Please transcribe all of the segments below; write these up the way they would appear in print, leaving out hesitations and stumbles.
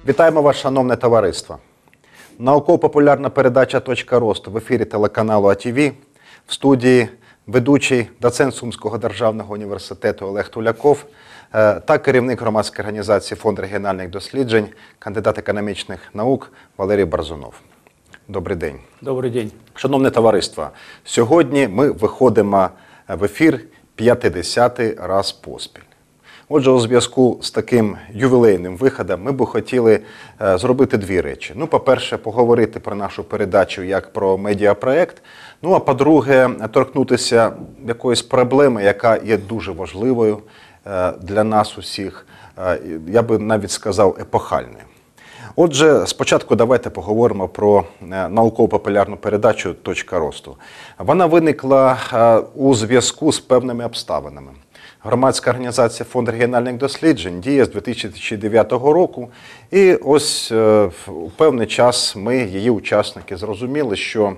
Вітаємо вас, шановне товариство. Науково-популярна передача «Точка росту» в ефірі телеканалу АТВ. В студії ведучий доцент Сумського державного університету Олег Туляков та керівник громадської організації «Фонд регіональних досліджень», кандидат економічних наук Валерій Борзунов. Добрий день. Добрий день. Шановне товариство, сьогодні ми виходимо в ефір 50-й раз поспіль. Отже, у зв'язку з таким ювілейним виходом ми б хотіли зробити дві речі. Ну, по-перше, поговорити про нашу передачу як про медіапроект. Ну, а по-друге, торкнутися якоїсь проблеми, яка є дуже важливою для нас усіх, я би навіть сказав, епохальною. Отже, спочатку давайте поговоримо про науково-популярну передачу «Точка росту». Вона виникла у зв'язку з певними обставинами. Громадська організація «Фонд регіональних досліджень» діє з 2009 року, і ось у певний час ми, її учасники, зрозуміли, що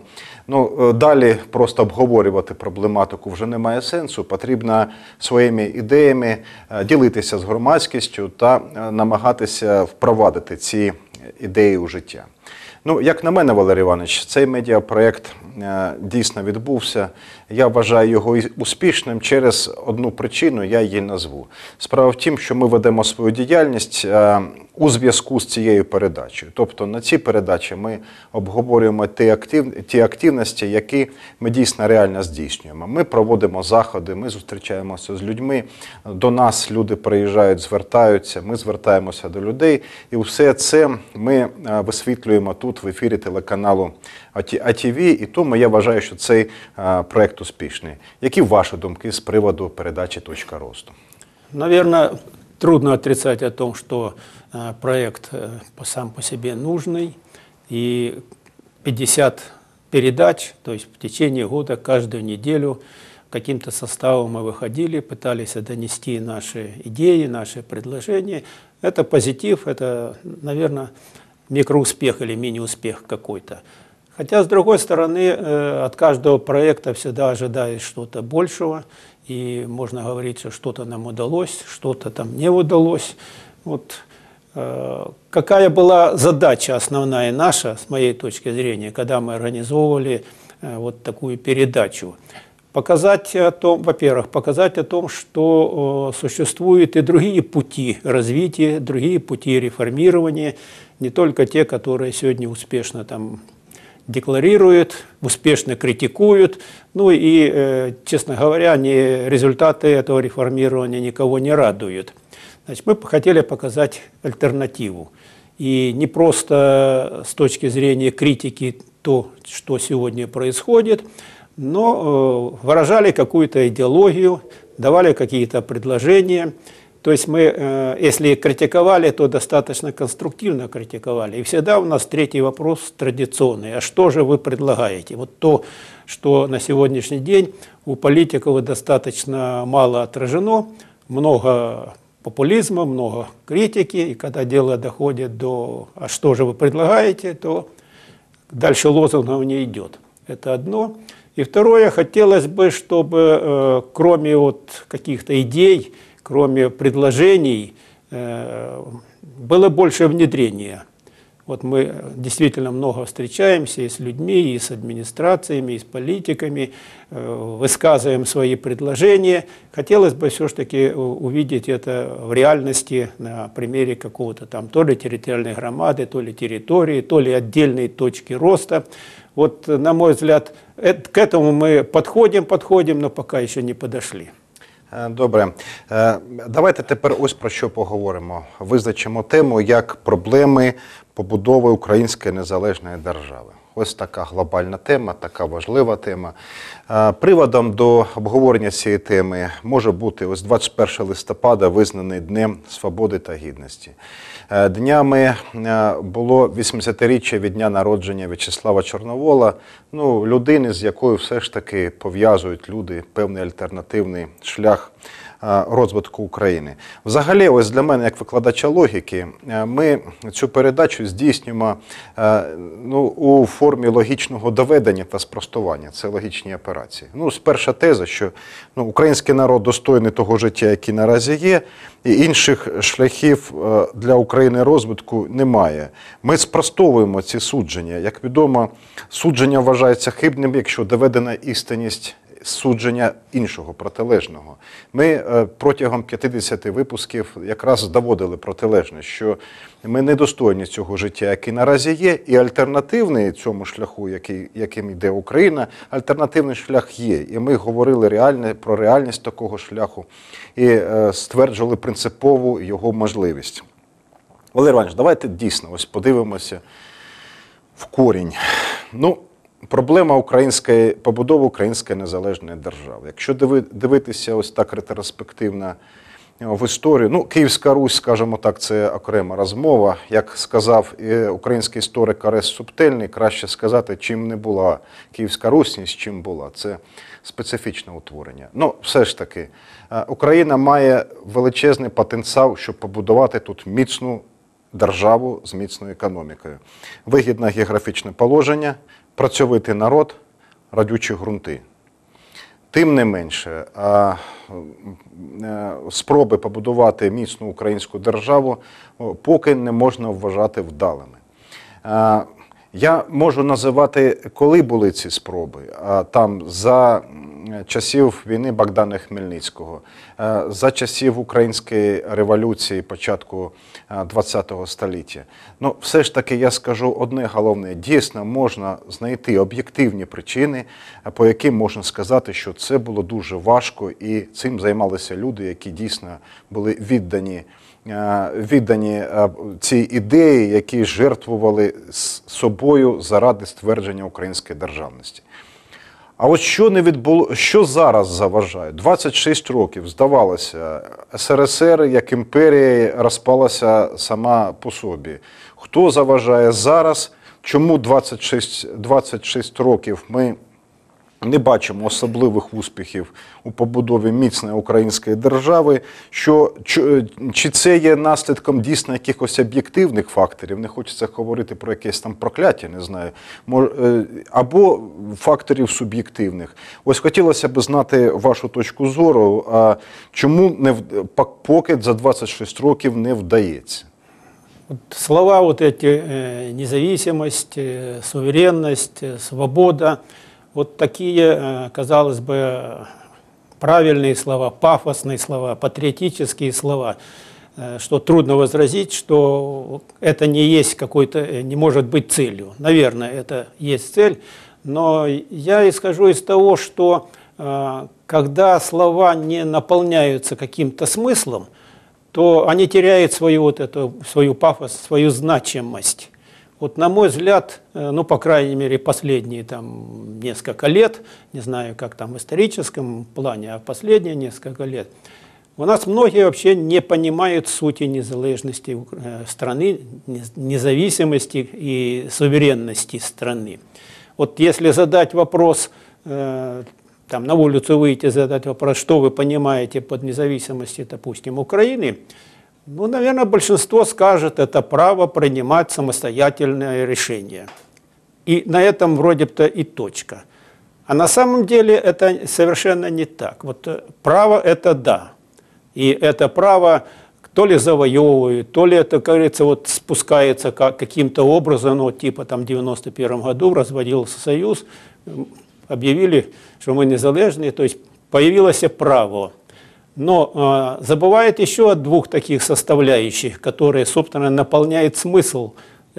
далі просто обговорювати проблематику вже немає сенсу, потрібно своїми ідеями ділитися з громадськістю та намагатися впровадити ці ідеї у життя. Ну, як на мене, Валерій Іванович, цей медіапроєкт дійсно відбувся. Я вважаю його успішним через одну причину, я її назву. Справа в тім, що ми ведемо свою діяльність у зв'язку з цією передачею. Тобто на цій передачі ми обговорюємо ті активності, які ми дійсно реально здійснюємо. Ми проводимо заходи, ми зустрічаємося з людьми, до нас люди приїжджають, звертаються, ми звертаємося до людей. І все це ми висвітлюємо тут в ефірі телеканалу АТВ, і тому я вважаю, що цей проєкт успішний. Які ваші думки з приводу передачі «Точка росту»? Наверное, трудно отрицать о том, что проект сам по себе нужный. И 50 передач, то есть в течение года, каждую неделю каким-то составом мы выходили, пытались донести наши идеи, наши предложения. Это позитив, это, наверное, микроуспех или мини-успех какой-то. Хотя, с другой стороны, от каждого проекта всегда ожидаешь что-то большего, и можно говорить, что что-то нам удалось, что-то там не удалось. Вот какая была задача основная наша, с моей точки зрения, когда мы организовывали вот такую передачу? Показать о том, во-первых, показать о том, что существуют и другие пути развития, другие пути реформирования, не только те, которые сегодня успешно там декларируют, успешно критикуют. Ну и, честно говоря, результаты этого реформирования никого не радуют. Значит, мы хотели показать альтернативу. И не просто с точки зрения критики то, что сегодня происходит, но выражали какую-то идеологию, давали какие-то предложения. То есть мы, если критиковали, то достаточно конструктивно критиковали. И всегда у нас третий вопрос традиционный. А что же вы предлагаете? Вот то, что на сегодняшний день у политиков достаточно мало отражено, много популизма, много критики. И когда дело доходит до «а что же вы предлагаете?», то дальше лозунгов не идет. Это одно. И второе, хотелось бы, чтобы кроме вот каких-то идей, кроме предложений, было больше внедрения. Вот мы действительно много встречаемся и с людьми, и с администрациями, и с политиками, высказываем свои предложения. Хотелось бы все-таки увидеть это в реальности на примере какого-то там то ли территориальной громады, то ли территории, то ли отдельной точки роста. Вот, на мой взгляд, к этому мы подходим, но пока еще не подошли. Добре. Давайте тепер ось про що поговоримо. Визначимо тему як проблеми побудови української незалежної держави. Ось така глобальна тема, така важлива тема. Приводом до обговорення цієї теми може бути ось 21 листопада, визнаний Днем Свободи та Гідності. Днями було 80-річчя від дня народження В'ячеслава Чорновола, людини, з якою все ж таки пов'язують люди певний альтернативний шлях розвитку України. Взагалі, ось для мене, як викладача логіки, ми цю передачу здійснюємо у формі логічного доведення та спростування. Це логічні операції. Перша теза, що український народ достойний того життя, який наразі є, і інших шляхів для України розвитку немає. Ми спростовуємо ці судження. Як відомо, судження вважається хибним, якщо доведена істинність судження іншого, протилежного. Ми протягом 50 випусків якраз доводили протилежне, що ми недостойні цього життя, який наразі є, і альтернативний цьому шляху, яким йде Україна, альтернативний шлях є. І ми говорили про реальність такого шляху і стверджували принципову його можливість. Валерій Іванович, давайте дійсно ось подивимося в корінь. Проблема побудови української незалежної держави. Якщо дивитися ось так ретроспективно в історію, Київська Русь, скажімо так, це окрема розмова. Як сказав український історик Орест Субтельний, краще сказати, чим не була Київська Русь, ніж чим була. Це специфічне утворення. Все ж таки, Україна має величезний потенціал, щоб побудувати тут міцну державу з міцною економікою. Вигідне географічне положення, працьовитий народ, родючі ґрунти. Тим не менше, спроби побудувати міцну українську державу поки не можна вважати вдалими. Я можу називати, коли були ці спроби. Там за часів війни Богдана Хмельницького, за часів Української революції початку ХХ століття. Все ж таки я скажу одне головне. Дійсно можна знайти об'єктивні причини, по яким можна сказати, що це було дуже важко і цим займалися люди, які дійсно були віддані цій ідеї, які жертвували собою заради ствердження української державності. А от що зараз заважає? 26 років, здавалося, СРСР як імперія розпалася сама по собі. Хто заважає зараз? Чому 26 років ми не бачимо особливих успіхів у побудові міцної української держави? Чи це є наслідком дійсно якихось об'єктивних факторів? Не хочеться говорити про якесь там прокляття, не знаю. Або факторів суб'єктивних. Ось хотілося б знати вашу точку зору, чому поки за 26 років не вдається? Слова вот эти независимость, суверенность, свобода, вот такие, казалось бы, правильные слова, пафосные слова, патриотические слова, что трудно возразить, что это не есть какой-то, не может быть целью. Наверное, это есть цель, но я исхожу из того, что когда слова не наполняются каким-то смыслом, то они теряют свою пафос, свою значимость. Вот на мой взгляд, по крайней мере, последние несколько лет, не знаю, как там в историческом плане, а последние несколько лет, у нас многие вообще не понимают сути незалежности страны, независимости и суверенности страны. Вот если задать вопрос, на улицу выйти, задать вопрос, что вы понимаете под независимостью, допустим, Украины, наверное, большинство скажет, это право принимать самостоятельное решение. И на этом вроде-то и точка. А на самом деле это совершенно не так. Вот право – это да. И это право то ли завоевывают, то ли это, как говорится, спускается каким-то образом, типа в 91 году разводился Союз, объявили, что мы незалежные, то есть появилось право. Но забывает еще о двух таких составляющих, которые, собственно, наполняют смыслом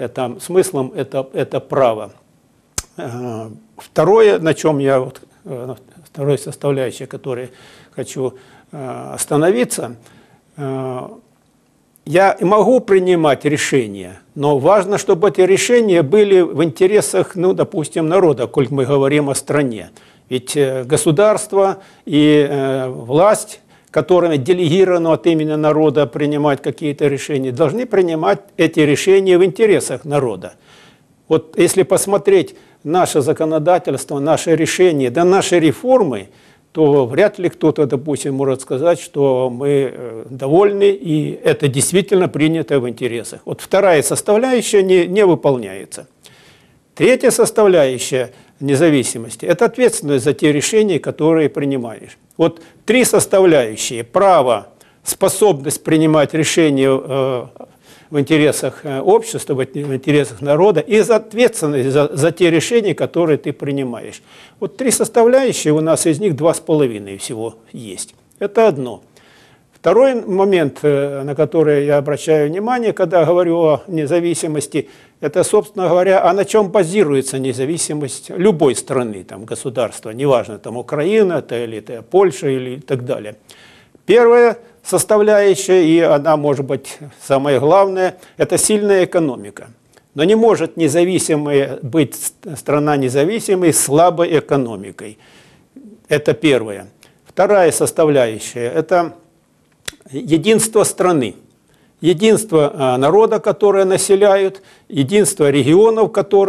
это право. Второе, на чем я, второй составляющий, который хочу остановиться, я могу принимать решения, но важно, чтобы эти решения были в интересах, допустим, народа, коль мы говорим о стране. Ведь государство и власть, которыми делегировано от имени народа принимать какие-то решения, должны принимать эти решения в интересах народа. Вот если посмотреть наше законодательство, наши решения, да наши реформы, то вряд ли кто-то, допустим, может сказать, что мы довольны, и это действительно принято в интересах. Вот вторая составляющая не выполняется. Третья составляющая независимости – это ответственность за те решения, которые принимаешь. Вот три составляющие – право, способность принимать решения в интересах общества, в интересах народа, и ответственность за те решения, которые ты принимаешь. Вот три составляющие, у нас из них 2,5 всего есть. Это одно. Второй момент, на который я обращаю внимание, когда говорю о независимости, это, собственно говоря, а на чем базируется независимость любой страны, там, государства, неважно, там, Украина, это Польша или так далее. Первая составляющая, и она может быть самое главное, это сильная экономика. Но не может быть страна независимой с слабой экономикой. Это первое. Вторая составляющая – это единство страны. Единство народа, которые населяют, единство регионов,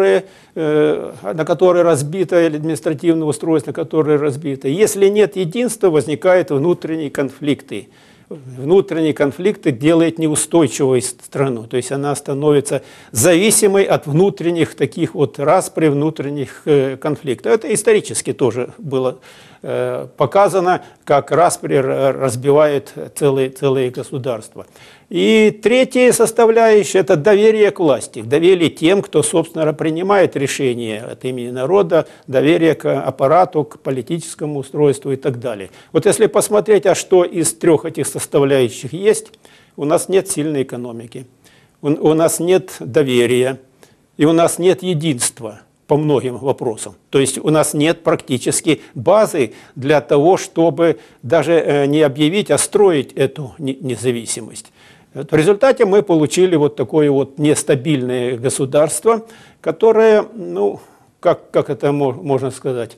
на которые разбито, административное устройство, на которое разбито. Если нет единства, возникают внутренние конфликты. Внутренние конфликты делают неустойчивой страну. То есть она становится зависимой от внутренних таких вот распри, внутренних конфликтов. Это исторически тоже было показано, как распри разбивают целые государства. И третья составляющая – это доверие к власти, доверие тем, кто, собственно, принимает решения от имени народа, доверие к аппарату, к политическому устройству и так далее. Вот если посмотреть, а что из трех этих составляющих есть, у нас нет сильной экономики, у нас нет доверия, и у нас нет единства по многим вопросам. То есть у нас нет практически базы для того, чтобы даже не объявить, а строить эту независимость. В результате мы получили вот такое вот нестабильное государство, которое, ну, как это можно сказать,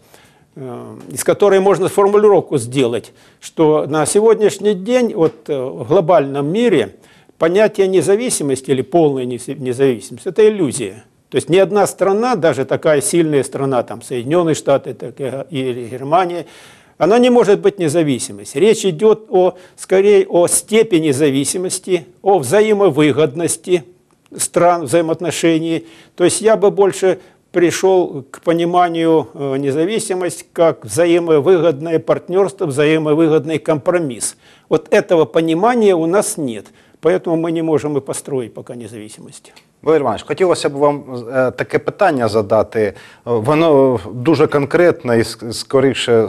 из которой можно формулировку сделать, что на сегодняшний день вот, в глобальном мире понятие независимости или полная независимость – это иллюзия. То есть ни одна страна, даже такая сильная страна, там Соединенные Штаты или Германия, она не может быть независимой. Речь идет скорее о степени зависимости, о взаимовыгодности стран, взаимоотношений. То есть я бы больше пришел к пониманию независимость как взаимовыгодное партнерство, взаимовыгодный компромисс. Вот этого понимания у нас нет. Поэтому ми не можемо построїти поки незалежність. Валерій Іванович, хотілося б вам таке питання задати. Воно дуже конкретне і, скоріше,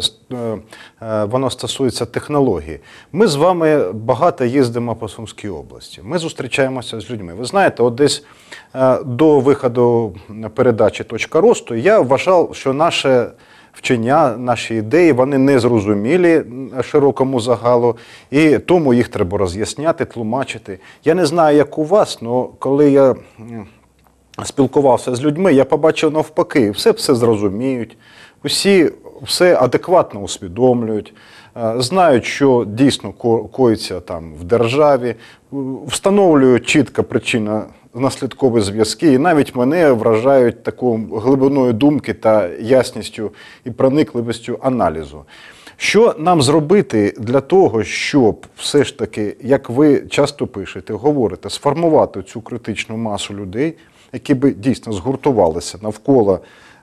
воно стосується технології. Ми з вами багато їздимо по Сумській області. Ми зустрічаємося з людьми. Ви знаєте, от десь до виходу передачі «Точка росту» я вважав, що наше вчення, наші ідеї, вони не зрозумілі широкому загалу, і тому їх треба роз'ясняти, тлумачити. Я не знаю, як у вас, але коли я спілкувався з людьми, я побачив навпаки, все зрозуміють, усі все адекватно усвідомлюють, знають, що дійсно коїться там в державі, встановлюють чітко причинно-наслідкові зв'язки, і навіть мене вражають такою глибиною думки та ясністю і проникливістю аналізу. Що нам зробити для того, щоб все ж таки, як ви часто пишете, говорите, сформувати цю критичну масу людей, які би дійсно згуртувалися навколо,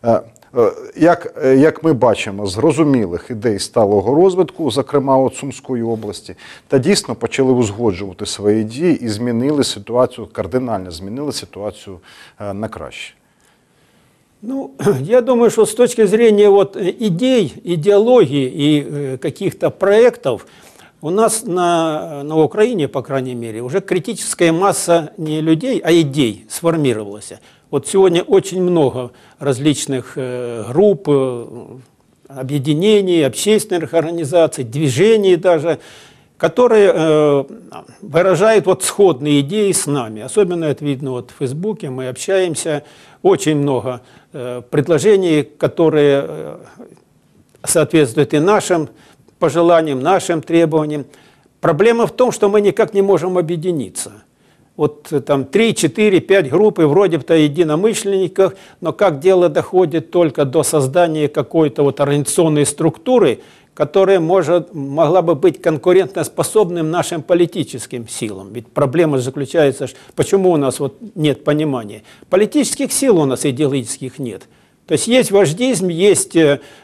як ми бачимо, зрозумілих ідей сталого розвитку, зокрема от Сумської області, та дійсно почали узгоджувати свої дії і змінили ситуацію, кардинально змінили ситуацію на краще? Ну, я думаю, что с точки зрения вот идей, идеологии и каких-то проектов, у нас на Украине, по крайней мере, уже критическая масса не людей, а идей сформировалась. Вот сегодня очень много различных групп, объединений, общественных организаций, движений даже, которые выражают вот сходные идеи с нами. Особенно это видно вот в Фейсбуке, мы общаемся, очень много предложений, которые соответствуют и нашим пожеланиям, нашим требованиям. Проблема в том, что мы никак не можем объединиться. Вот там 3, 4, 5 групп и вроде бы единомышленников, но как дело доходит только до создания какой-то вот организационной структуры, которая могла бы быть конкурентоспособным нашим политическим силам. Ведь проблема заключается, почему у нас вот нет понимания. Политических сил у нас идеологических нет. То есть вождизм, есть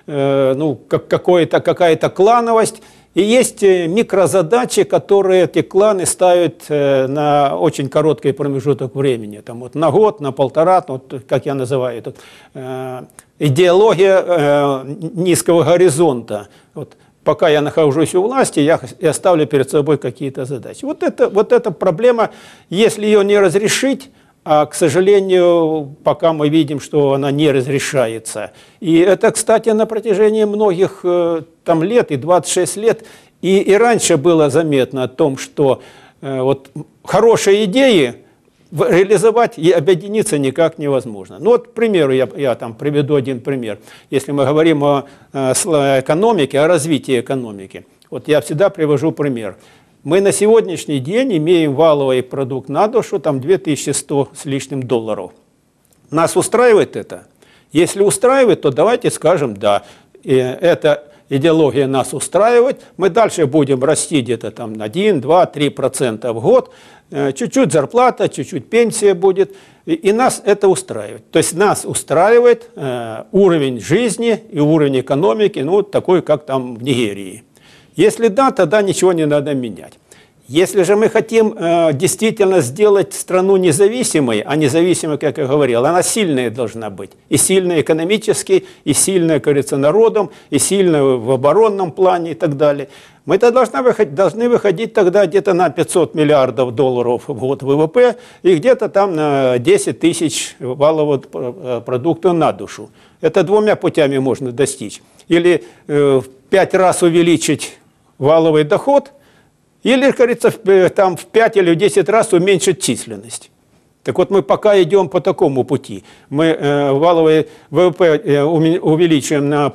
какая-то клановость, и есть микрозадачи, которые эти кланы ставят на очень короткий промежуток времени. Там вот на год, на полтора, вот, как я называю, тут, идеология низкого горизонта. Вот, пока я нахожусь у власти, я ставлю перед собой какие-то задачи. Вот эта проблема, если ее не разрешить, а, к сожалению, пока мы видим, что она не разрешается. И это, кстати, на протяжении многих там, лет, и 26 лет, и раньше было заметно о том, что вот, хорошие идеи реализовать и объединиться никак невозможно. Ну вот, к примеру, я там приведу один пример. Если мы говорим о экономике, о развитии экономики, вот я всегда привожу пример. Мы на сегодняшний день имеем валовый продукт на душу, там 2100 с лишним долларов. Нас устраивает это? Если устраивает, то давайте скажем да. Эта идеология нас устраивает. Мы дальше будем расти где-то там на 1, 2, 3% в год. Чуть-чуть зарплата, чуть-чуть пенсия будет. И нас это устраивает. То есть нас устраивает уровень жизни и уровень экономики, ну, такой, как там в Нигерии. Если да, тогда ничего не надо менять. Если же мы хотим действительно сделать страну независимой, а независимой, как я говорил, она сильная должна быть. И сильная экономически, и сильная, кажется, народом, и сильная в оборонном плане и так далее. Мы-то должны выходить тогда где-то на 500 миллиардов долларов в год ВВП и где-то там на 10 тысяч валового продукта на душу. Это двумя путями можно достичь. Или в 5 раз увеличить валовый доход, или, кажется, там в 5 или в 10 раз уменьшить численность. Так вот, мы пока идем по такому пути. Мы валовый ВВП увеличиваем на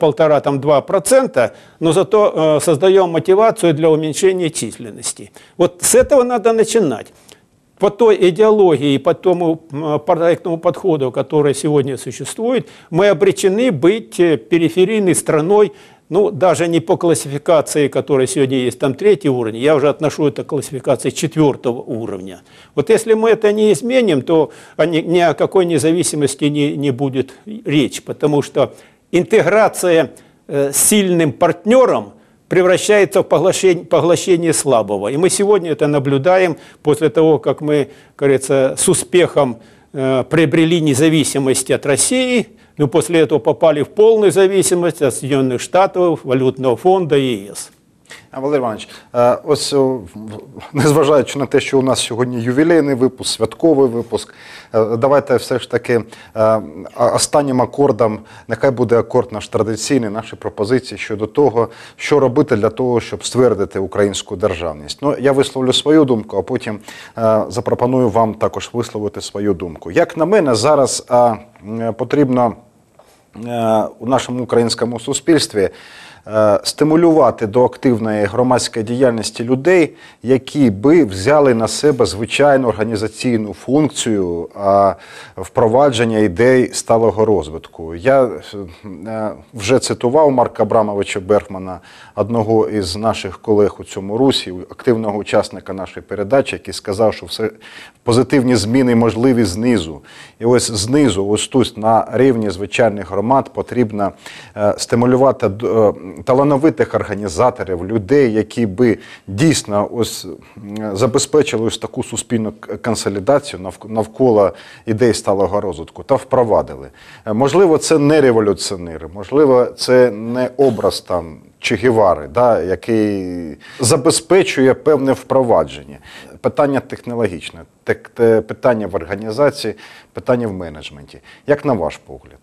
1,5–2%, но зато создаем мотивацию для уменьшения численности. Вот с этого надо начинать. По той идеологии и по тому проектному подходу, который сегодня существует, мы обречены быть периферийной страной, ну, даже не по классификации, которая сегодня есть, там 3-й уровень, я уже отношу это к классификации 4-го уровня. Вот если мы это не изменим, то ни о какой независимости не будет речи, потому что интеграция с сильным партнером превращается в поглощение слабого. И мы сегодня это наблюдаем после того, как мы, кажется, с успехом приобрели независимость от России, но после этого попали в полную зависимость от Соединенных Штатов, Валютного фонда і ЄС. Валерій Іванович, ось незважаючи на те, що у нас сьогодні ювілейний випуск, святковий випуск, давайте все ж таки останнім акордом, нехай буде акорд наш традиційний, наші пропозиції щодо того, що робити для того, щоб ствердити українську державність. Ну, я висловлю свою думку, а потім запропоную вам також висловити свою думку. Як на мене, зараз потрібно у нашому українському суспільстві стимулювати до активної громадської діяльності людей, які би взяли на себе звичайну організаційну функцію впровадження ідей сталого розвитку. Я вже цитував Марка Абрамовича Бергмана, одного із наших колег у цьому русі, активного учасника нашої передачі, який сказав, що все позитивні зміни можливі знизу. І ось знизу, ось тут на рівні звичайних громад потрібно стимулювати талановитих організаторів, людей, які би дійсно ось забезпечили ось таку суспільну консолідацію навколо ідей сталого розвитку та впровадили. Можливо, це не революціонери, можливо, це не образ там Че Гевари, да, який забезпечує певне впровадження. Питання технологічне, питання в організації, питання в менеджменті. Як на ваш погляд?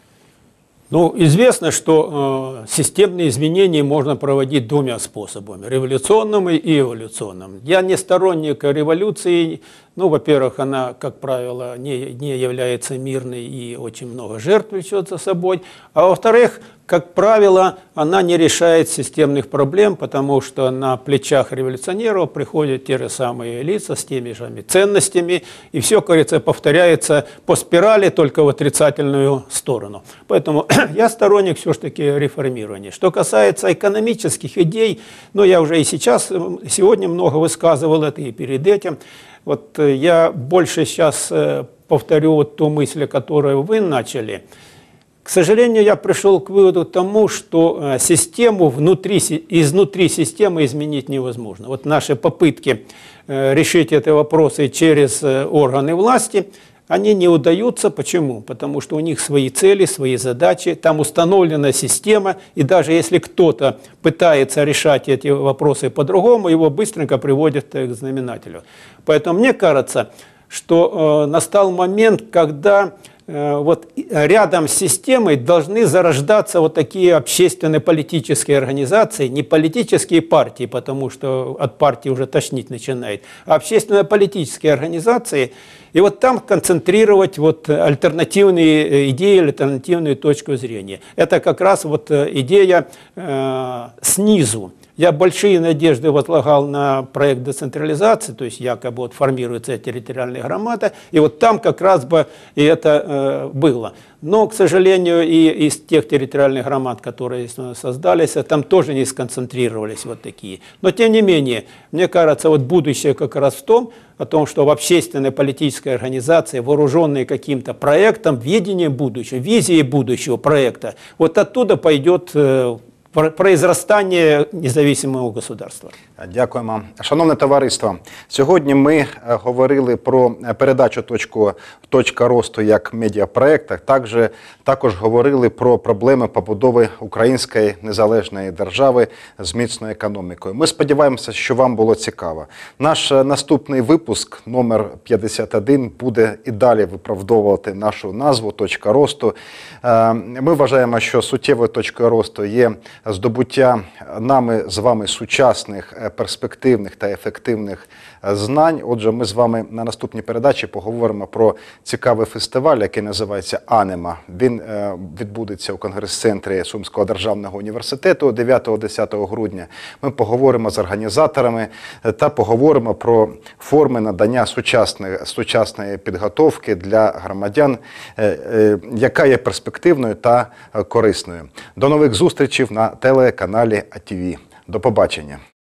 Ну, известно, что системные изменения можно проводить двумя способами – революционным и эволюционным. Я не сторонник революции, Ну, во-первых, она, как правило, не является мирной и очень много жертв влечет за собой. А во-вторых, как правило, она не решает системных проблем, потому что на плечах революционеров приходят те же самые лица с теми же ценностями, и все, кажется, повторяется по спирали, только в отрицательную сторону. Поэтому я сторонник все-таки реформирования. Что касается экономических идей, ну, я уже и сегодня много высказывал это, и перед этим. Вот я больше сейчас повторю вот ту мысль, которую вы начали. К сожалению, я пришел к выводу тому, что систему изнутри системы изменить невозможно. Вот наши попытки решить эти вопросы через органы власти, они не удаются. Почему? Потому что у них свои цели, свои задачи, там установлена система, и даже если кто-то пытается решать эти вопросы по-другому, его быстренько приводят к знаменателю. Поэтому мне кажется, что настал момент, когда вот рядом с системой должны зарождаться вот такие общественно-политические организации, не политические партии, потому что от партии уже тошнить начинает, а общественно-политические организации, и вот там концентрировать вот альтернативные идеи, альтернативную точку зрения. Это как раз вот идея снизу. Я большие надежды возлагал на проект децентрализации, то есть якобы вот формируется территориальная громада, и вот там как раз бы и это было. Но, к сожалению, и из тех территориальных громад, которые создались, там тоже не сконцентрировались вот такие. Но, тем не менее, мне кажется, вот будущее как раз в том, что в общественной политической организации, вооруженной каким-то проектом, видением будущего, визией будущего проекта, вот оттуда пойдет произростання незалежного государства. Дякуємо. Шановне товариство, сьогодні ми говорили про передачу «Точка росту» як медіапроєкт, також говорили про проблеми побудови української незалежної держави з міцною економікою. Ми сподіваємося, що вам було цікаво. Наш наступний випуск, номер 51, буде і далі виправдовувати нашу назву «Точка росту». Ми вважаємо, що суттєвою точкою росту є здобуття нами з вами сучасних, перспективних та ефективних знань. Отже, ми з вами на наступній передачі поговоримо про цікавий фестиваль, який називається «Анема». Він відбудеться у конгрес-центрі Сумського державного університету 9-10 грудня. Ми поговоримо з організаторами та поговоримо про форми надання сучасної підготовки для громадян, яка є перспективною та корисною. До нових зустрічей на телеканалі АТВ. До побачення.